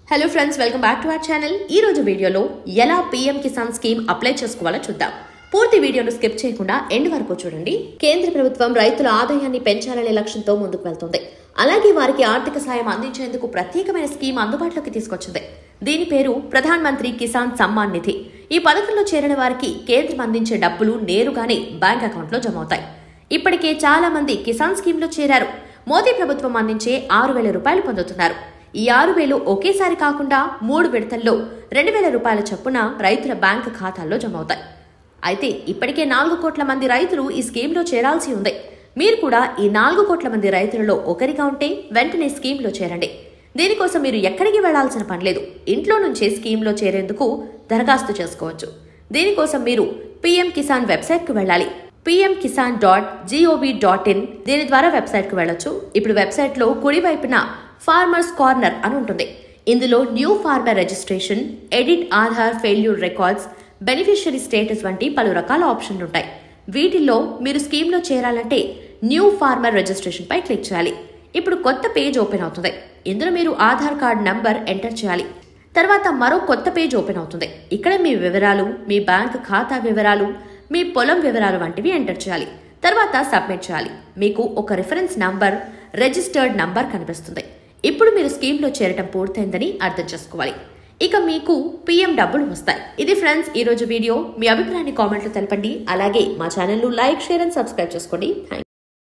Hello friends, welcome back to our channel. ఈ రోజు వీడియోలో ఎలా పీఎం కిసాన్ స్కీమ్ అప్లై చేసుకోవాలో చూద్దాం. పూర్తి వీడియోను స్కిప్ చేయకుండా ఎండ్ వరకు చూడండి. కేంద్ర ప్రభుత్వం రైతుల ఆదాయాన్ని పెంచాలనే లక్ష్యంతో ముందుకు వెళ్తుంది. అలాగే వారికి ఆర్థిక సాయం అందించేందుకు ప్రత్యేకమైన స్కీమ్ అందుబాటులోకి తీసుకొచ్చింది. దీని పేరు ప్రధాన్ మంత్రి కిసాన్ సమ్మాన్ నిధి. ఈ పథకంలో చేరిన వారికి కేంద్రం అందించే డబ్బులు నేరుగానే బ్యాంక్ అకౌంట్లో జమ అవుతాయి. ఇప్పటికే చాలా మంది కిసాన్ స్కీమ్ లో చేరారు. మోదీ ప్రభుత్వం అందించే 6,000 రూపాయలు పొందుతున్నారు. ఈ 6,000 ఒకేసారి కాకుండా 3 విడతల్లో 2,000 రూపాయల చొప్పున రైతుల బ్యాంకు ఖాతాల్లో జమ అవుతాయి. అయితే ఇప్పటికే 4 కోట్ల మంది రైతులు ఈ స్కీమ్లో చేరాల్సి ఉంది. మీరు కూడా ఈ 4 కోట్ల మంది రైతులలో ఒకరిగా ఉంటే వెంటనే స్కీమ్లో చేరండి. దీనికోసం మీరు ఎక్కడికి వెళ్లాల్సిన పనిలేదు. ఇంట్లో నుంచే స్కీమ్లో చేరేందుకు దరఖాస్తు చేసుకోవచ్చు. దీనికోసం మీరు పీఎం కిసాన్ వెబ్సైట్కు వెళ్ళాలి. pmkisan.gov.in దీని ద్వారా వెబ్సైట్కు వెళ్ళొచ్చు. ఇప్పుడు వెబ్సైట్లో కుడివైపున ఫార్మర్స్ కార్నర్ అని ఉంటుంది. ఇందులో new farmer registration, edit Aadhaar failure records, beneficiary status వంటి పలు రకాల ఆప్షన్లు ఉంటాయి. వీటిల్లో మీరు స్కీమ్లో చేరాలంటే న్యూ ఫార్మర్ రిజిస్ట్రేషన్ పై క్లిక్ చేయాలి. ఇప్పుడు కొత్త పేజ్ ఓపెన్ అవుతుంది. ఇందులో మీరు ఆధార్ కార్డ్ నంబర్ ఎంటర్ చేయాలి. తర్వాత మరో కొత్త పేజ్ ఓపెన్ అవుతుంది. ఇక్కడ మీ వివరాలు, మీ బ్యాంక్ ఖాతా వివరాలు, మీ పొలం వివరాలు వంటివి ఎంటర్ చేయాలి. తర్వాత సబ్మిట్ చేయాలి. మీకు ఒక రిఫరెన్స్ నంబర్, రిజిస్టర్డ్ నంబర్ కనిపిస్తుంది. ఇప్పుడు మీరు స్కీమ్లో చేరటం పూర్తయిందని అర్థం చేసుకోవాలి. ఇక మీకు పీఎం డబ్బులు వస్తాయి. ఇది ఫ్రెండ్స్ ఈ రోజు వీడియో. మీ అభిప్రాయాన్ని కామెంట్లో తెలపండి. అలాగే మా ఛానల్ను లైక్, షేర్ అండ్ సబ్స్క్రైబ్ చేసుకోండి.